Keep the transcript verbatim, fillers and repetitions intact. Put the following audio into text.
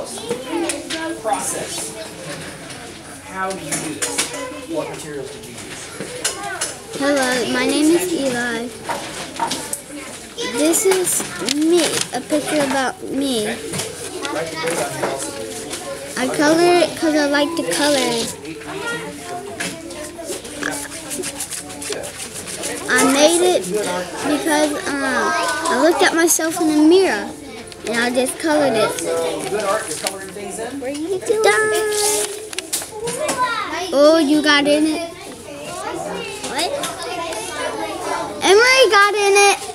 close. Process. How do you do this? What materials did you use? Hello, my name is Eli. This is me, a picture about me. I color it because I like to color it. I made it because um, I looked at myself in the mirror and I just colored it. Good art, you're coloring things in? What are you doing? Oh, you got in it. What? Emery got in it.